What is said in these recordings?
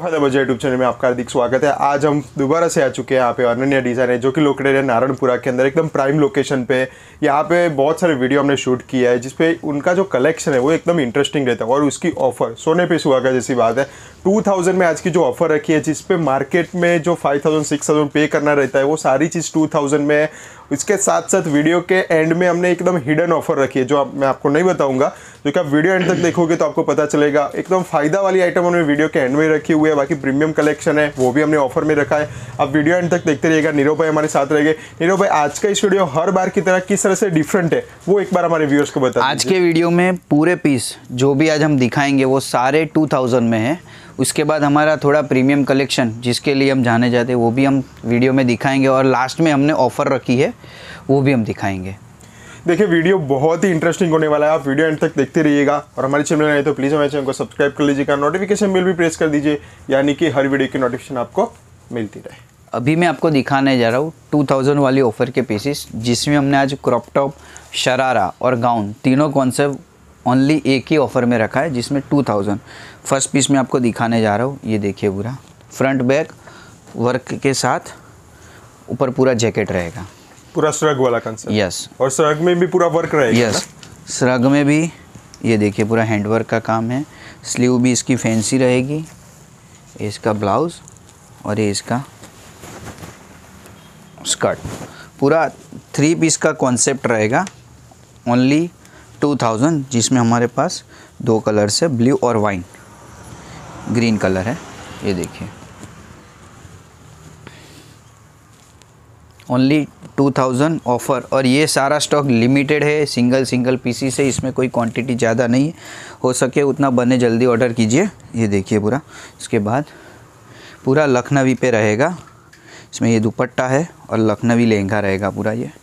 Hello budget YouTube channel में आपका हार्दिक स्वागत है। आज हम दोबारा से आ चुके हैं यहाँ पे अनन्या डिज़ाइन है जो कि लोकेटेड है नारायणपुरा के अंदर, एकदम प्राइम लोकेशन पे। यहाँ पे बहुत सारे वीडियो हमने शूट किया है जिसपे उनका जो कलेक्शन है वो एकदम इंटरेस्टिंग रहता है और उसकी ऑफर सोने पे सुहागा जैसी बात है। 2000 में आज की जो ऑफर रखी है जिसपे मार्केट में जो 5000 6000 पे करना रहता है वो सारी चीज़ 2000 में है। इसके साथ साथ वीडियो के एंड में हमने एकदम हिडन ऑफर रखी है जो मैं आपको नहीं बताऊंगा, जो कि आप वीडियो एंड तक देखोगे तो आपको पता चलेगा। एकदम फायदा वाली आइटम हमने वीडियो के एंड में रखी हुई है। बाकी प्रीमियम कलेक्शन है वो भी हमने ऑफर में रखा है। आप वीडियो एंड तक देखते रहिएगा। नीरव भाई हमारे साथ रहेंगे। नीरव भाई, आज का इस वीडियो हर बार की तरह किस तरह से डिफरेंट है वो एक बार हमारे व्यूअर्स को बता। आज के वीडियो में पूरे पीस जो भी आज हम दिखाएंगे वो सारे 2000 में है। उसके बाद हमारा थोड़ा प्रीमियम कलेक्शन जिसके लिए हम जाने जाते हैं वो भी हम वीडियो में दिखाएंगे और लास्ट में हमने ऑफ़र रखी है वो भी हम दिखाएंगे। देखिए वीडियो बहुत ही इंटरेस्टिंग होने वाला है। आप वीडियो एंड तक देखते रहिएगा और हमारे चैनल में आए तो प्लीज़ हमारे चैनल को सब्सक्राइब कर लीजिएगा, नोटिफिकेशन बेल भी प्रेस कर दीजिए, यानी कि हर वीडियो की नोटिफिकेशन आपको मिलती रहे। अभी मैं आपको दिखाने जा रहा हूँ 2000 वाली ऑफ़र के पीसेस, जिसमें हमने आज क्रॉप टॉप, शरारा और गाउन तीनों कॉन्सेप्ट ओनली एक ही ऑफ़र में रखा है, जिसमें 2000। फर्स्ट पीस में आपको दिखाने जा रहा हूँ। ये देखिए पूरा फ्रंट बैक वर्क के साथ ऊपर पूरा जैकेट रहेगा, पूरा श्रग वाला कंसेप्ट। यस। और श्रग में भी पूरा वर्क रहेगा। यस, श्रग में भी ये देखिए पूरा हैंडवर्क का काम है। स्लीव भी इसकी फैंसी रहेगी। ये इसका ब्लाउज और ये इसका स्कर्ट, पूरा 3 पीस का कॉन्सेप्ट रहेगा। ओनली 2000, जिसमें हमारे पास 2 कलर्स है, ब्लू और वाइन ग्रीन कलर है। ये देखिए ओनली 2000 ऑफ़र। और ये सारा स्टॉक लिमिटेड है, सिंगल पीसीस है, इसमें कोई क्वांटिटी ज़्यादा नहीं है। हो सके उतना बने जल्दी ऑर्डर कीजिए। ये देखिए पूरा, इसके बाद पूरा लखनवी पे रहेगा। इसमें ये दुपट्टा है और लखनवी लहंगा रहेगा पूरा। ये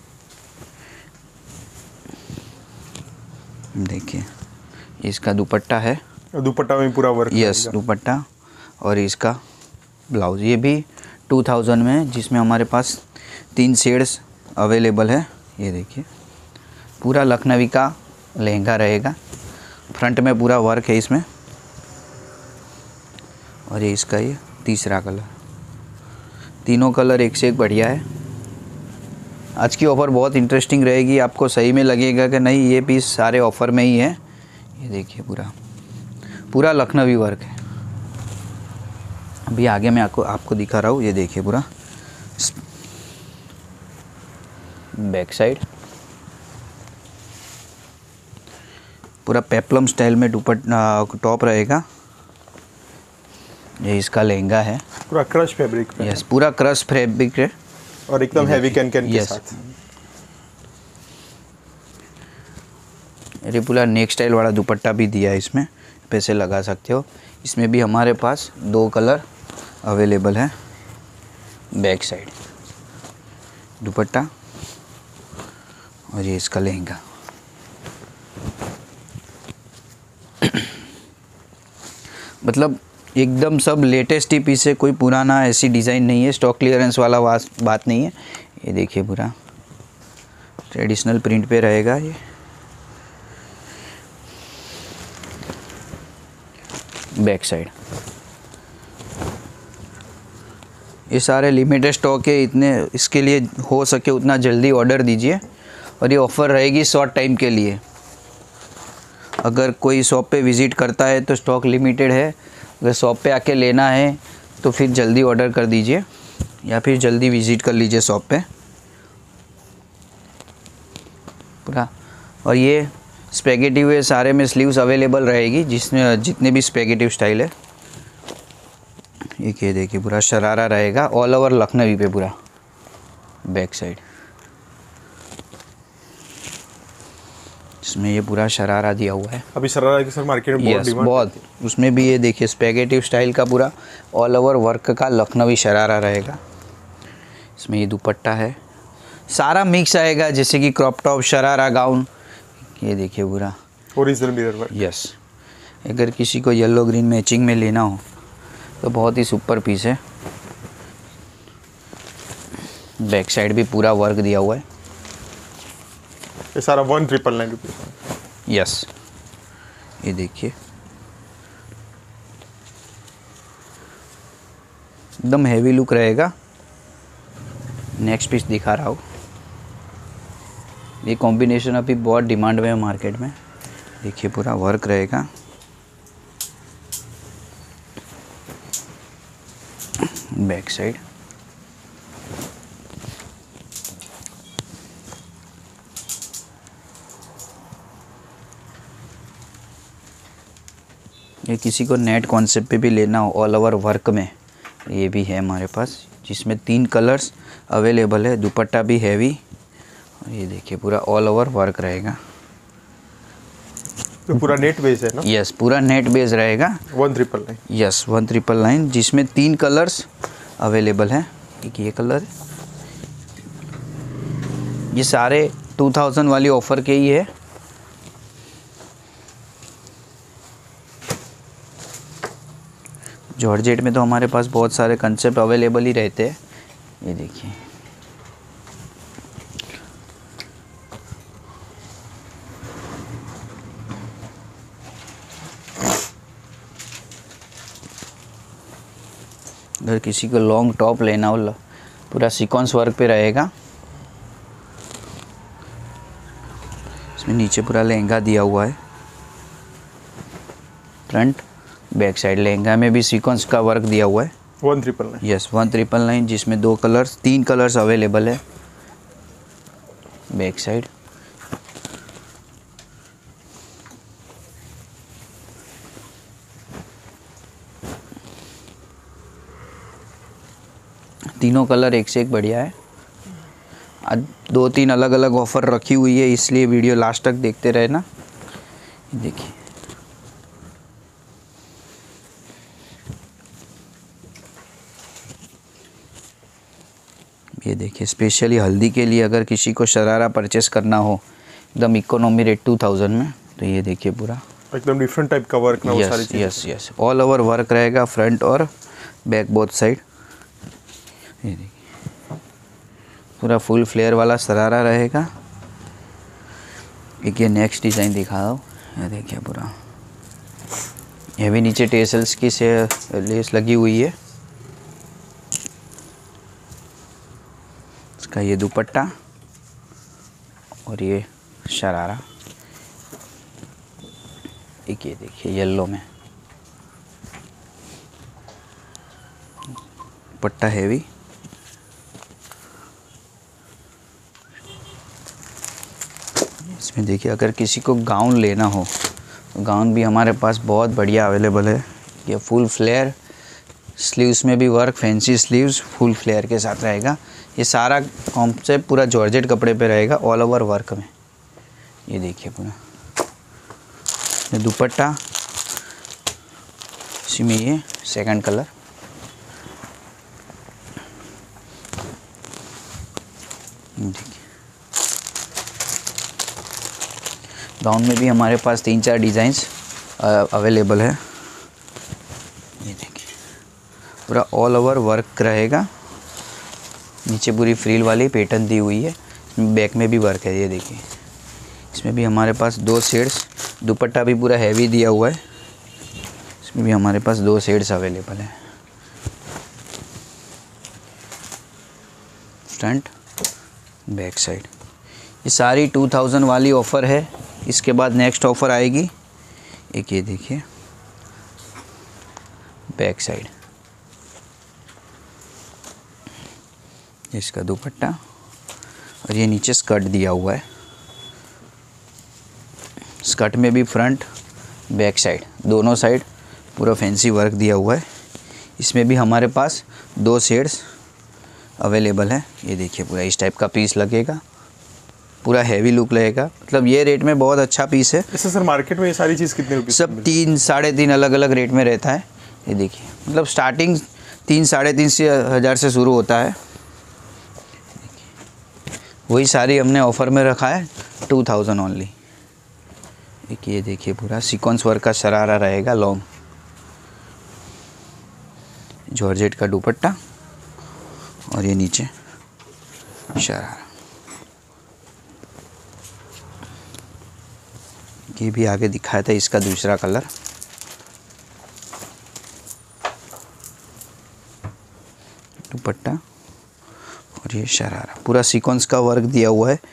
देखिए इसका दुपट्टा है, दुपट्टा में पूरा वर्क। यस, दुपट्टा और इसका ब्लाउज़। ये भी 2000 में है, जिसमें हमारे पास 3 शेड्स अवेलेबल है। ये देखिए पूरा लखनवी का लहंगा रहेगा। फ्रंट में पूरा वर्क है इसमें। और ये इसका ये तीसरा कलर। तीनों कलर एक से एक बढ़िया है। आज की ऑफ़र बहुत इंटरेस्टिंग रहेगी। आपको सही में लगेगा कि नहीं ये पीस सारे ऑफ़र में ही है। ये देखिए पूरा लखनवी वर्क है। अभी आगे मैं आपको दिखा रहा हूँ। ये देखिए पूरा बैक साइड पूरा पेप्लम स्टाइल में टॉप रहेगा। ये इसका लहंगा है, पूरा क्रश फैब्रिक। यस, पूरा क्रश फैब्रिक है और एकदम हैवी कैन के साथ। ये पूरा नेक स्टाइल वाला दुपट्टा भी दिया है, इसमें पैसे लगा सकते हो। इसमें भी हमारे पास 2 कलर अवेलेबल है। बैक साइड दुपट्टा और ये इसका लहंगा। मतलब एकदम सब लेटेस्ट ही पीस है, कोई पुराना ऐसी डिज़ाइन नहीं है। स्टॉक क्लियरेंस वाला बात नहीं है। ये देखिए पूरा ट्रेडिशनल प्रिंट पे रहेगा। ये बैक साइड ये सारे लिमिटेड स्टॉक है, इतने इसके लिए हो सके उतना जल्दी ऑर्डर दीजिए। और ये ऑफ़र रहेगी शॉर्ट टाइम के लिए। अगर कोई शॉप पे विज़िट करता है तो स्टॉक लिमिटेड है। अगर शॉप पे आके लेना है तो फिर जल्दी ऑर्डर कर दीजिए या फिर जल्दी विज़िट कर लीजिए शॉप पे पूरा। और ये स्पेगेटी हुए सारे में स्लीव्स अवेलेबल रहेगी, जिसमें जितने भी स्पेगेटिव स्टाइल है। ये देखिए पूरा शरारा रहेगा ऑल ओवर लखनवी पे पूरा। बैक साइड इसमें ये पूरा शरारा दिया हुआ है। अभी शरारा की सर मार्केट में बहुत डिमांड बहुत। उसमें भी ये देखिए स्पेगेटिव स्टाइल का पूरा ऑल ओवर वर्क का लखनवी शरारा रहेगा। इसमें ये दुपट्टा है, सारा मिक्स आएगा, जैसे कि क्रॉप टॉप, शरारा, गाउन। ये देखिए पूरा ओरिजिनल मिरर वर्क। यस। अगर किसी को येलो ग्रीन मैचिंग में लेना हो तो बहुत ही सुपर पीस है। बैक साइड भी पूरा वर्क दिया हुआ है। ये सारा 1999 रुपये। यस, ये देखिए एकदम हैवी लुक रहेगा। नेक्स्ट पीस दिखा रहा हूँ। ये कॉम्बिनेशन अभी बहुत डिमांड में है मार्केट में। देखिए पूरा वर्क रहेगा। बैक साइड ये किसी को नेट कॉन्सेप्ट पे भी लेना हो ऑल ओवर वर्क में, ये भी है हमारे पास, जिसमें 3 कलर्स अवेलेबल है। दुपट्टा भी हैवी और ये देखिए पूरा ऑल ओवर वर्क रहेगा। तो पूरा नेट बेस है ना? यस, पूरा नेट बेस रहेगा। 1999। यस, 1999, जिसमें 3 कलर्स अवेलेबल हैं। एक ये कलर, ये सारे 2000 वाली ऑफ़र के ही है। जॉर्जेट में तो हमारे पास बहुत सारे कंसेप्ट अवेलेबल ही रहते हैं। ये देखिए अगर किसी को लॉन्ग टॉप लेना हो, पूरा सीक्वेंस वर्क पे रहेगा। इसमें नीचे पूरा लहंगा दिया हुआ है, फ्रंट बैक साइड लहंगा में भी सीक्वेंस का वर्क दिया हुआ है। 1999। यस, 1999, जिसमें 2 कलर्स 3 कलर्स अवेलेबल है। बैक साइड तीनों कलर एक से एक बढ़िया है। आज 2-3 अलग अलग ऑफ़र रखी हुई है, इसलिए वीडियो लास्ट तक देखते रहे ना। देखिए ये देखिए, स्पेशली हल्दी के लिए अगर किसी को शरारा परचेस करना हो एकदम इकोनॉमी रेट 2000 में, तो ये देखिए पूरा एकदम डिफरेंट टाइप का वर्क ना, वो सारी चीजें। यस, ऑल ओवर वर्क रहेगा, फ्रंट और बैक बोथ साइड। ये देखिए पूरा फुल फ्लेयर वाला शरारा रहेगा। एक ये नेक्स्ट डिज़ाइन दिखा दो। ये देखिए पूरा ये भी नीचे टेसल्स की से लेस लगी हुई है। इसका ये दुपट्टा और ये शरारा। एक ये देखिए येलो में दुपट्टा हैवी। इसमें देखिए अगर किसी को गाउन लेना हो तो गाउन भी हमारे पास बहुत बढ़िया अवेलेबल है। ये फुल फ्लेयर, स्लीव्स में भी work, fancy sleeves full flare के साथ रहेगा। ये सारा कॉन्सेप्ट पूरा जॉर्जेट कपड़े पे रहेगा, ऑल ओवर वर्क में। ये देखिए पूरा ये दुपट्टा, इसी में ये सेकंड कलर। देखिए गाउन में भी हमारे पास 3-4 डिज़ाइंस अवेलेबल है। ये देखिए पूरा ऑल ओवर वर्क रहेगा, नीचे पूरी फ्रिल वाली पैटर्न दी हुई है, बैक में भी वर्क है। ये देखिए इसमें भी हमारे पास 2 शेड्स, दुपट्टा भी पूरा हैवी दिया हुआ है। इसमें भी हमारे पास 2 शेड्स अवेलेबल है, फ्रंट बैक साइड। ये सारी 2000 वाली ऑफ़र है। इसके बाद नेक्स्ट ऑफ़र आएगी, एक ये देखिए बैक साइड, इसका दुपट्टा और ये नीचे स्कर्ट दिया हुआ है। स्कर्ट में भी फ्रंट बैक साइड दोनों साइड पूरा फैंसी वर्क दिया हुआ है। इसमें भी हमारे पास 2 शेड्स अवेलेबल है। ये देखिए पूरा इस टाइप का पीस लगेगा, पूरा हैवी लुक लगेगा। मतलब ये रेट में बहुत अच्छा पीस है। ऐसे सर मार्केट में ये सारी चीज़ कितने रुपये? सब 3-3.5 अलग अलग रेट में रहता है। ये देखिए मतलब स्टार्टिंग 3-3.5 हज़ार से शुरू होता है। वही सारी हमने ऑफ़र में रखा है 2000 ओनली। एक ये देखिए पूरा सीक्वेंस वर्क का शरारा रहेगा, लॉन्ग जॉर्जेट का दुपट्टा और ये नीचे शरारा। ये भी आगे दिखाया था, इसका दूसरा कलर। दुपट्टा और ये शरारा, पूरा सीक्वेंस का वर्क दिया हुआ है।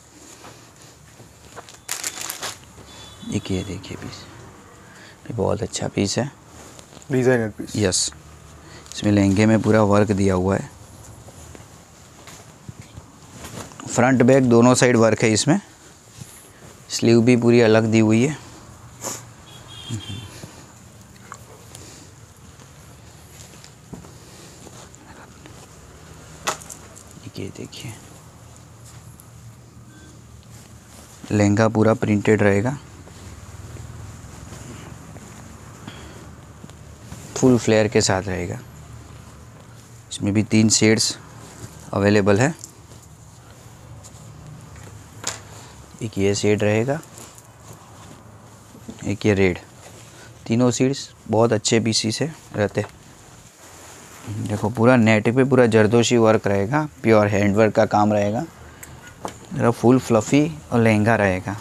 ये देखिए पीस, ये बहुत अच्छा पीस है, डिज़ाइनर पीस। यस, इसमें लहंगे में पूरा वर्क दिया हुआ है। फ्रंट बैक दोनों साइड वर्क है इसमें। स्लीव भी पूरी अलग दी हुई है। ये देखिए, लहंगा पूरा प्रिंटेड रहेगा, फुल फ्लेयर के साथ रहेगा। इसमें भी 3 शेड्स अवेलेबल है। एक ये शेड रहेगा, एक ये रेड। तीनों शेड्स बहुत अच्छे पीसीस है रहते। देखो पूरा नेट पे पूरा जरदोशी वर्क रहेगा, प्योर हैंड वर्क का काम रहेगा, जरा फुल फ्लफ़ी और लहंगा रहेगा।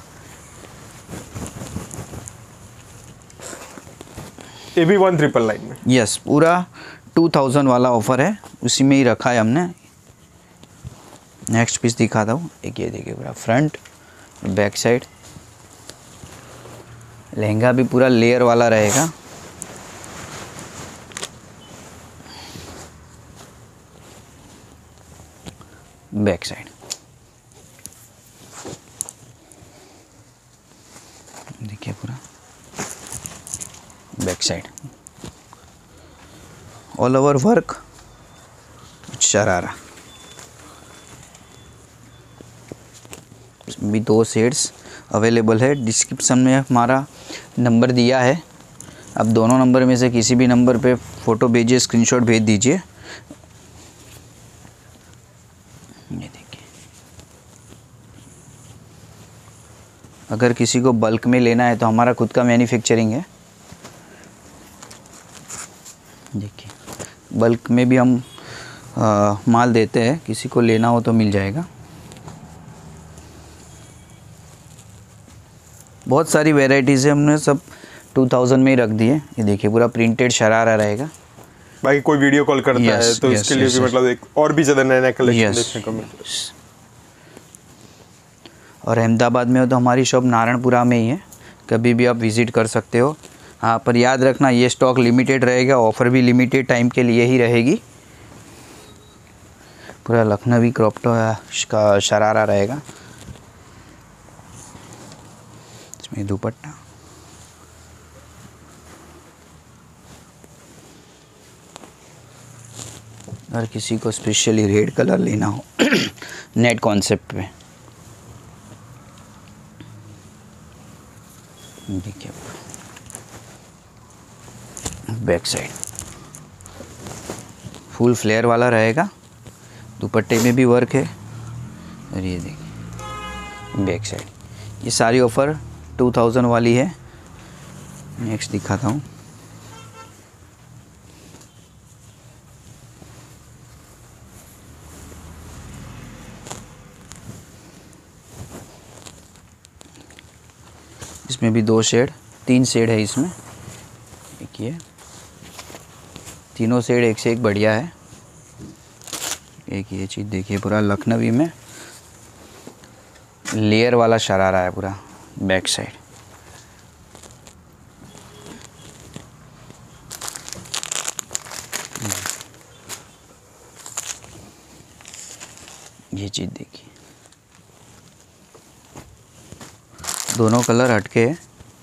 ये भी 1999 में। यस, पूरा 2000 वाला ऑफ़र है, उसी में ही रखा है हमने। नेक्स्ट पीस दिखाता हूँ। एक ये देखिए, पूरा फ्रंट बैक साइड, लहंगा भी पूरा लेयर वाला रहेगा। बैक साइड देखिए, पूरा back side all over work, sharara. इसमें भी 2 शेड्स अवेलेबल है। डिस्क्रिप्शन में हमारा नंबर दिया है, आप दोनों नंबर में से किसी भी नंबर पे फ़ोटो भेजिए, स्क्रीनशॉट भेज दीजिए। ये देखिए, अगर किसी को बल्क में लेना है तो हमारा खुद का मैन्युफैक्चरिंग है। देखिए, बल्क में भी हम माल देते हैं, किसी को लेना हो तो मिल जाएगा। बहुत सारी वैरायटीज़ है, हमने सब 2000 में ही रख दिए। ये देखिए, पूरा प्रिंटेड शरारा रहेगा। बाकी कोई वीडियो कॉल करता है तो इसके लिए भी मतलब एक और भी ज़्यादा नया कलेक्शन देखने को मिलता है। और अहमदाबाद में हो तो हमारी शॉप नारायणपुरा में ही है, कभी भी आप विज़िट कर सकते हो। हाँ, पर याद रखना ये स्टॉक लिमिटेड रहेगा, ऑफ़र भी लिमिटेड टाइम के लिए ही रहेगी। पूरा लखनवी क्रॉप का शरारा रहेगा। इसमें दुपट्टा, अगर किसी को स्पेशली रेड कलर लेना हो नेट कॉन्सेप्ट पे, देखिए बैक साइड फुल फ्लेयर वाला रहेगा, दुपट्टे में भी वर्क है। और ये देखिए बैक साइड, ये सारी ऑफ़र 2000 वाली है। नेक्स्ट दिखाता हूँ। इसमें भी 2 शेड, 3 शेड है इसमें। देखिए, तीनों शेड एक से एक बढ़िया है। एक ये चीज़ देखिए, पूरा लखनवी में लेयर वाला शरारा है पूरा बैक साइड। ये चीज़ देखिए, दोनों कलर हटके हैं।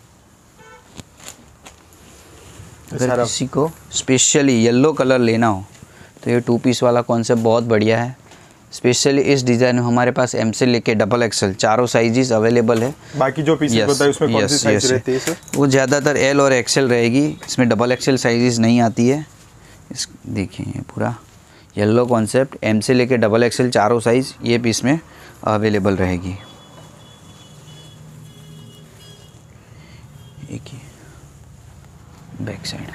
अगर किसी को स्पेशली येलो कलर लेना हो तो ये 2 पीस वाला कॉन्सेप्ट बहुत बढ़िया है। स्पेशली इस डिज़ाइन में हमारे पास एम से लेके XXL चारों साइजेस अवेलेबल है। बाकी जो पीसेस बताए उसमें कौन सी साइज रहती है सर? वो ज़्यादातर L और XL रहेगी, इसमें XXL साइजेस नहीं आती है। इस देखिए, ये पूरा येलो कॉन्सेप्ट एम से लेके XXL चारों साइज़ ये पीस में अवेलेबल रहेगी। एक ही बैक साइड,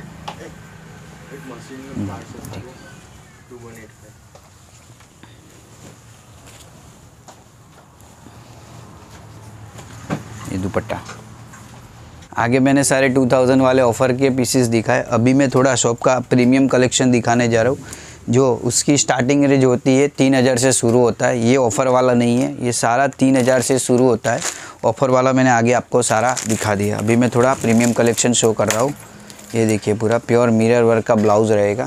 ये दुपट्टा। आगे मैंने सारे 2000 वाले ऑफ़र के पीसेस दिखाए, अभी मैं थोड़ा शॉप का प्रीमियम कलेक्शन दिखाने जा रहा हूँ। जो उसकी स्टार्टिंग रेंज होती है 3000 से शुरू होता है। ये ऑफ़र वाला नहीं है, ये सारा 3000 से शुरू होता है। ऑफ़र वाला मैंने आगे आपको सारा दिखा दिया। अभी मैं थोड़ा प्रीमियम कलेक्शन शो कर रहा हूँ। ये देखिए पूरा प्योर मिरर वर्क का ब्लाउज़ रहेगा,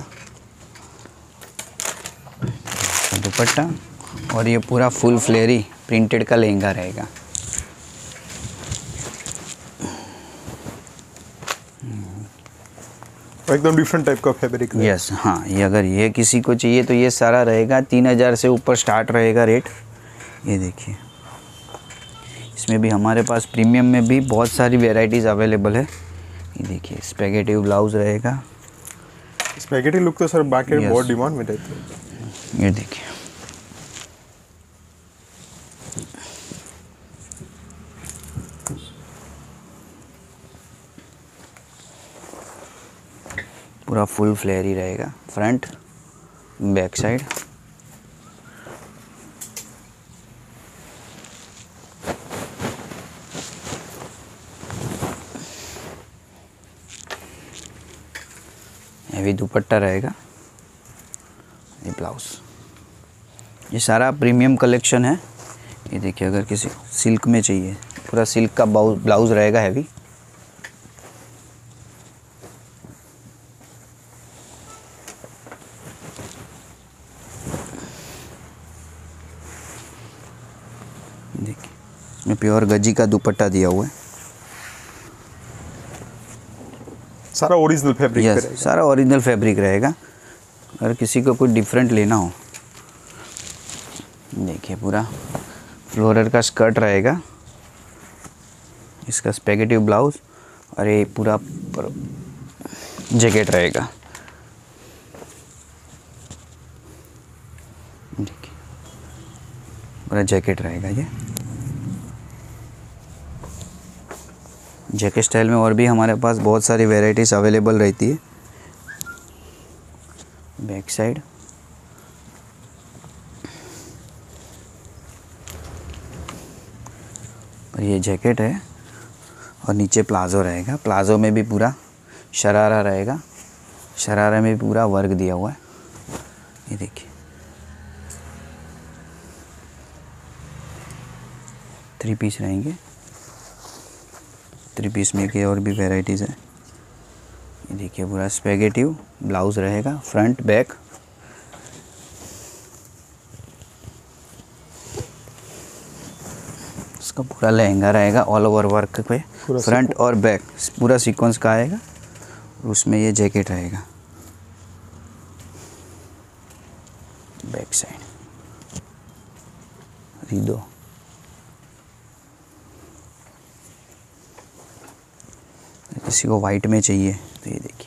दुपट्टा, और ये पूरा फुल फ्लेरी प्रिंटेड का लहंगा रहेगा। एकदम डिफरेंट टाइप का फैब्रिक। यस, हाँ, ये अगर ये किसी को चाहिए तो ये सारा रहेगा 3000 से ऊपर स्टार्ट रहेगा रेट। ये देखिए, इसमें भी हमारे पास प्रीमियम में भी बहुत सारी वेराइटीज़ अवेलेबल है। ये देखिए स्पेगेटी ब्लाउज़ रहेगा। स्पेगेटी लुक तो सर मार्केट में बहुत डिमांड में रहती है। ये देखिए पूरा फुल फ्लेयर ही रहेगा, front back side. Heavy dupatta रहेगा, ये ब्लाउज। ये सारा प्रीमियम कलेक्शन है। ये देखिए, अगर किसी सिल्क में चाहिए, पूरा सिल्क का ब्लाउज रहेगा हैवी। देखिए इसमें प्योर गजी का दुपट्टा दिया हुआ है। सारा ओरिजिनल फैब्रिक यस, सारा ओरिजिनल फैब्रिक रहेगा। अगर किसी को कुछ डिफरेंट लेना हो, देखिए पूरा फ्लोरल का स्कर्ट रहेगा, इसका स्पेगेटी ब्लाउज, और ये पूरा जैकेट रहेगा। देखिए पूरा जैकेट रहेगा। ये जैकेट स्टाइल में और भी हमारे पास बहुत सारी वेराइटीज़ अवेलेबल रहती है। बैक साइड, और ये जैकेट है, और नीचे प्लाज़ो रहेगा। प्लाज़ो में भी पूरा शरारा रहेगा, शरारा में भी पूरा वर्क दिया हुआ है। ये देखिए 3 पीस रहेंगे। 3 पीस में के और भी वेराइटीज़ है। ये देखिए पूरा स्पेगेटी ब्लाउज़ रहेगा, फ्रंट बैक। इसका पूरा लहंगा रहेगा ऑल ओवर वर्क पे, फ्रंट और बैक पूरा सीक्वेंस का आएगा। उसमें ये जैकेट रहेगा, बैक साइड रीदो। किसी को वाइट में चाहिए तो ये देखिए,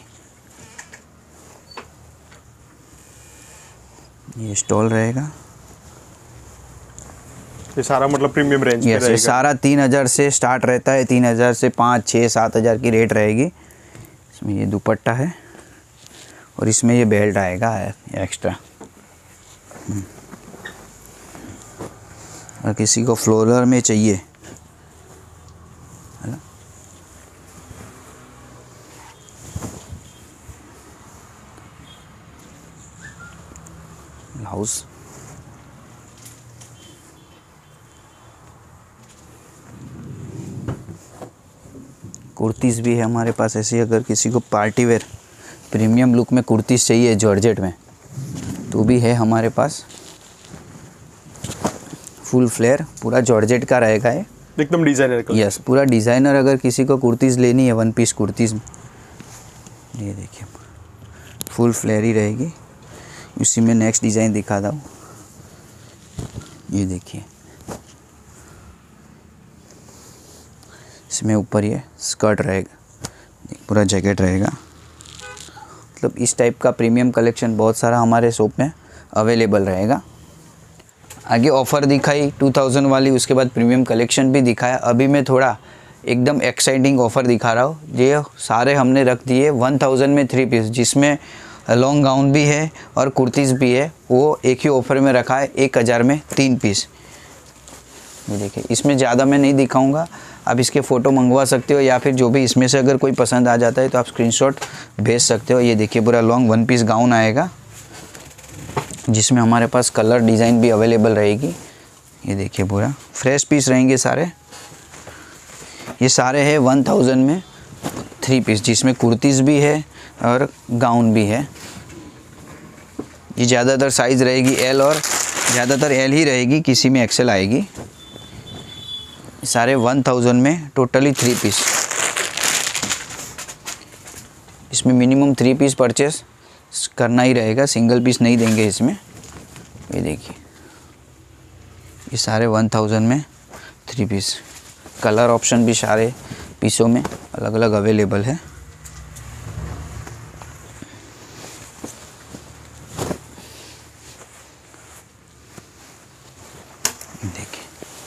ये स्टॉल रहेगा। ये सारा मतलब प्रीमियम रेंज पे रहेगा। ये सारा 3000 से स्टार्ट रहता है। 3000 से 5, 6, 7000 की रेट रहेगी। इसमें ये दुपट्टा है, और इसमें ये बेल्ट आएगा एक्स्ट्रा। और किसी को फ्लोरल में चाहिए, है ना, ब्लाउज। कुर्तीज़ भी है हमारे पास ऐसी। अगर किसी को पार्टी वेयर प्रीमियम लुक में कुर्तीज़ चाहिए जॉर्जेट में, तो भी है हमारे पास। फुल फ्लेयर पूरा जॉर्जेट का रहेगा ये, एकदम डिजाइनर का। यस, पूरा डिज़ाइनर। अगर किसी को कुर्तीज़ लेनी है 1 पीस कुर्तीज़, ये देखिए फुल फ्लेयर ही रहेगी। उसी में नेक्स्ट डिज़ाइन दिखाता हूँ। ये देखिए इसमें ऊपर ये स्कर्ट रहेगा, पूरा जैकेट रहेगा। मतलब इस टाइप का प्रीमियम कलेक्शन बहुत सारा हमारे शॉप में अवेलेबल रहेगा। आगे ऑफ़र दिखाई 2000 वाली, उसके बाद प्रीमियम कलेक्शन भी दिखाया। अभी मैं थोड़ा एकदम एक्साइटिंग ऑफ़र दिखा रहा हूँ। ये सारे हमने रख दिए 1000 में 3 पीस, जिसमें लॉन्ग गाउन भी है और कुर्तीज़ भी है। वो एक ही ऑफ़र में रखा है 1000 में 3 पीस। ये देखिए, इसमें ज़्यादा मैं नहीं दिखाऊंगा, आप इसके फ़ोटो मंगवा सकते हो, या फिर जो भी इसमें से अगर कोई पसंद आ जाता है तो आप स्क्रीनशॉट भेज सकते हो। ये देखिए पूरा लॉन्ग 1 पीस गाउन आएगा। जिसमें हमारे पास कलर डिज़ाइन भी अवेलेबल रहेगी। ये देखिए पूरा फ्रेश पीस रहेंगे सारे। ये सारे हैं 1000 में 3 पीस, जिसमें कुर्तीज़ भी है और गाउन भी है। ये ज़्यादातर साइज़ रहेगी एल, और ज़्यादातर एल ही रहेगी, किसी में एक्सेल आएगी। सारे 1000 में टोटली 3 पीस। इसमें मिनिमम 3 पीस परचेस करना ही रहेगा, सिंगल पीस नहीं देंगे इसमें। ये देखिए ये सारे 1000 में 3 पीस। कलर ऑप्शन भी सारे पीसों में अलग अलग अवेलेबल है। देखिए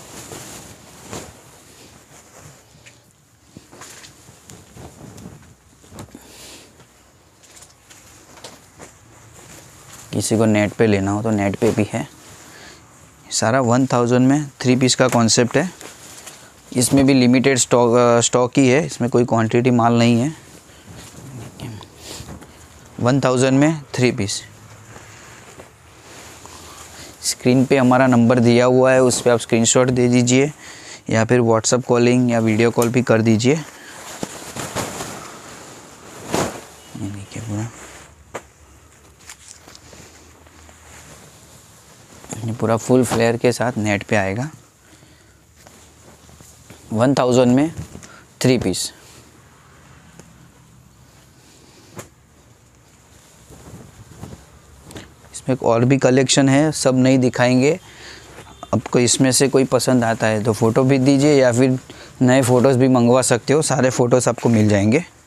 किसी को नेट पे लेना हो तो नेट पे भी है। सारा 1000 में 3 पीस का कॉन्सेप्ट है। इसमें भी लिमिटेड स्टॉक ही है, इसमें कोई क्वांटिटी माल नहीं है। 1000 में 3 पीस। स्क्रीन पे हमारा नंबर दिया हुआ है, उस पर आप स्क्रीनशॉट दे दीजिए या फिर व्हाट्सएप कॉलिंग या वीडियो कॉल भी कर दीजिए। ये देखिए पूरा ये पूरा फुल फ्लेयर के साथ नेट पे आएगा। 1000 में 3 पीस। इसमें और भी कलेक्शन है, सब नहीं दिखाएंगे। आपको इसमें से कोई पसंद आता है तो फ़ोटो भी दीजिए या फिर नए फ़ोटोज़ भी मंगवा सकते हो, सारे फ़ोटोज़ आपको मिल जाएंगे।